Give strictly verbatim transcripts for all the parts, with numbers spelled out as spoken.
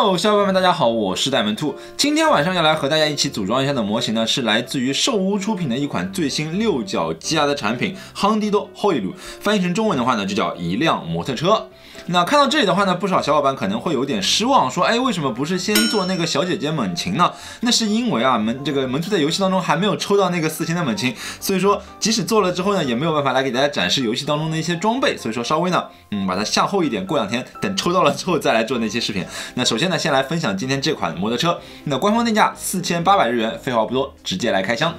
Hello， 小伙伴们，大家好，我是戴门兔。今天晚上要来和大家一起组装一下的模型呢，是来自于兽屋出品的一款最新六角机牙的产品 Hondido Hoilu， 翻译成中文的话呢，就叫一辆摩托车。那看到这里的话呢，不少小伙伴可能会有点失望，说，哎，为什么不是先做那个小姐姐猛禽呢？那是因为啊，门这个门兔在游戏当中还没有抽到那个四星的猛禽，所以说即使做了之后呢，也没有办法来给大家展示游戏当中的一些装备，所以说稍微呢，嗯，把它向后一点，过两天等抽到了之后再来做那些视频。那首先呢，先来分享今天这款摩托车，那官方定价四千八百日元，废话不多，直接来开箱。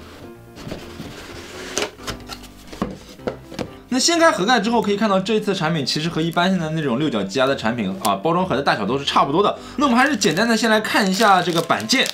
那掀开盒盖之后，可以看到这一次的产品其实和一般性的那种六角机牙的产品啊，包装盒的大小都是差不多的。那我们还是简单的先来看一下这个板件。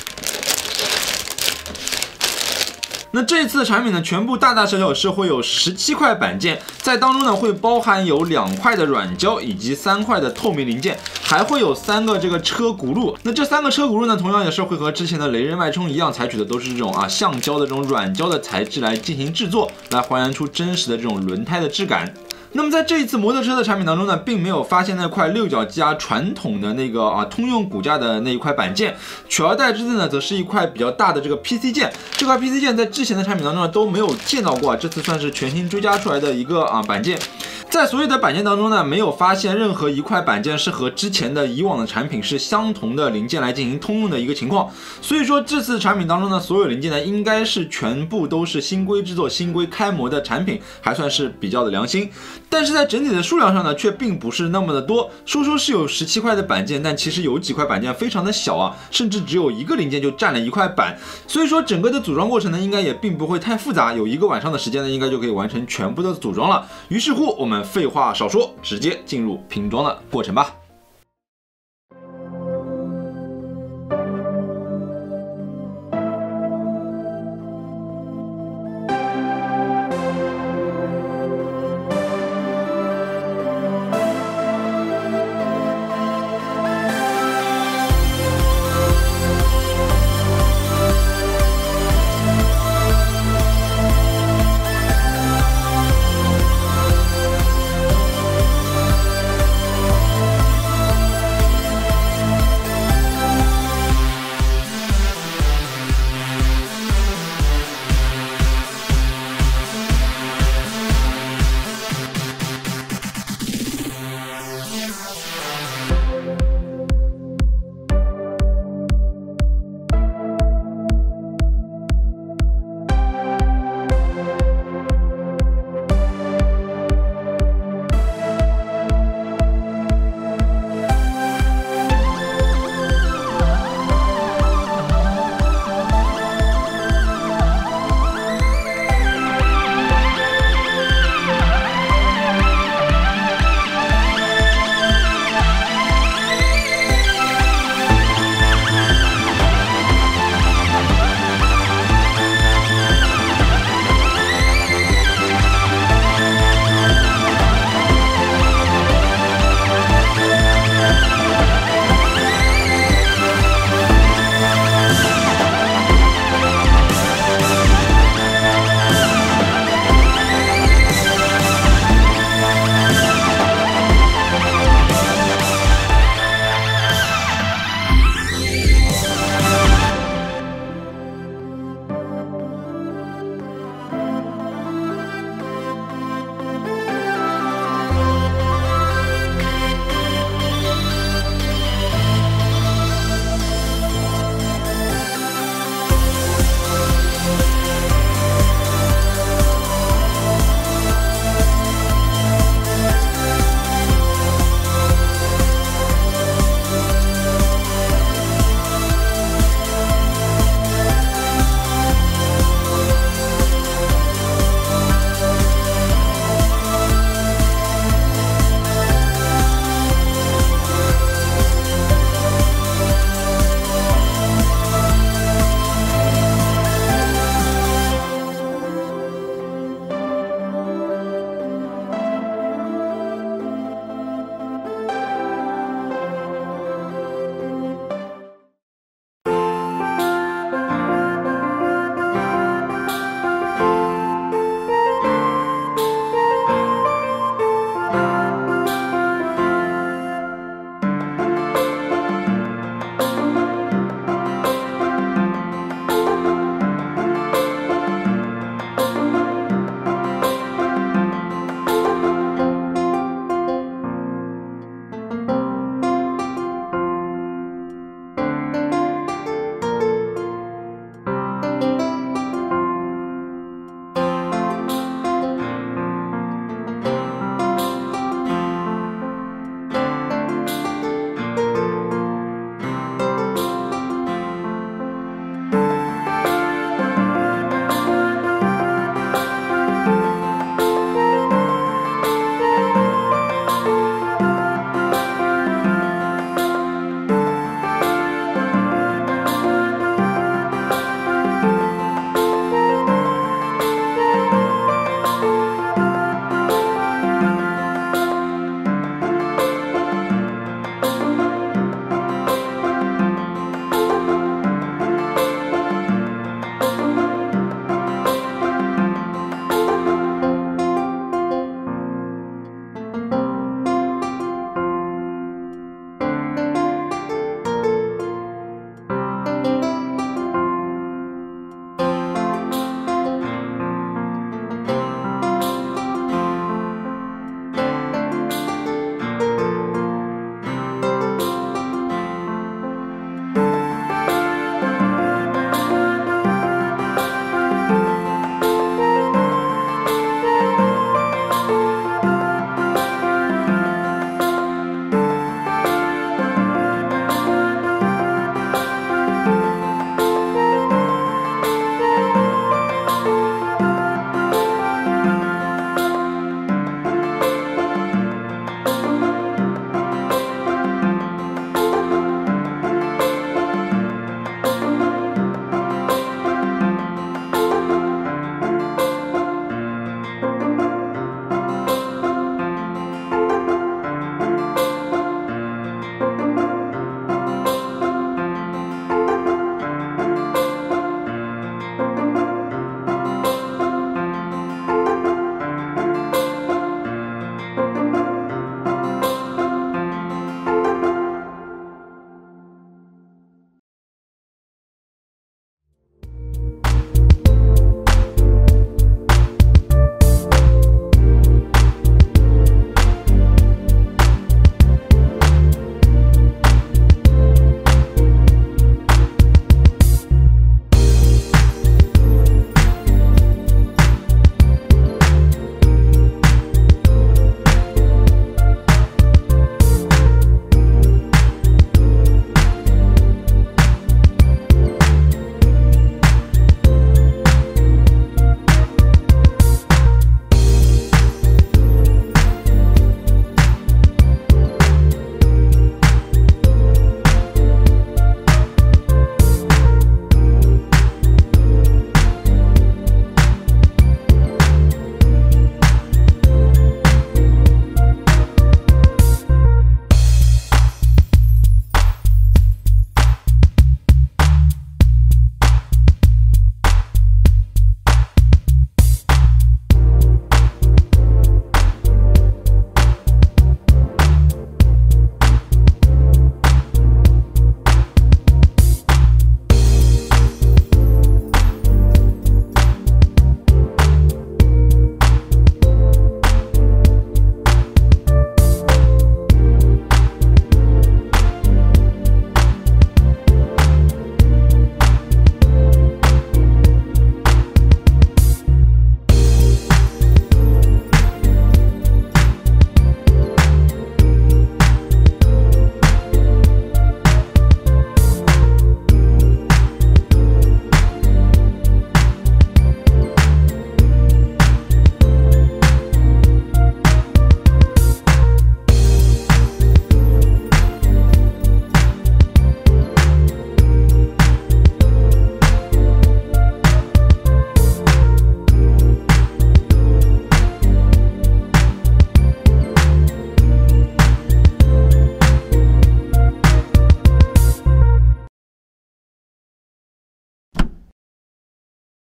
那这一次的产品呢，全部大大小小是会有十七块板件，在当中呢会包含有两块的软胶以及三块的透明零件，还会有三个这个车轱辘。那这三个车轱辘呢，同样也是会和之前的雷刃脉冲一样，采取的都是这种啊橡胶的这种软胶的材质来进行制作，来还原出真实的这种轮胎的质感。那么在这一次摩托车的产品当中呢，并没有发现那块六角机牙传统的那个啊通用骨架的那一块板件，取而代之的呢，则是一块比较大的这个 P C 件。这块 P C 件在之前的产品当中呢都没有见到过，这次算是全新追加出来的一个啊板件。在所有的板件当中呢，没有发现任何一块板件是和之前的以往的产品是相同的零件来进行通用的一个情况。所以说这次产品当中呢，所有零件呢应该是全部都是新规制作、新规开模的产品，还算是比较的良心。但是在整体的数量上呢，却并不是那么的多。说说是有十七块的板件，但其实有几块板件非常的小啊，甚至只有一个零件就占了一块板。所以说整个的组装过程呢，应该也并不会太复杂，有一个晚上的时间呢，应该就可以完成全部的组装了。于是乎，我们废话少说，直接进入拼装的过程吧。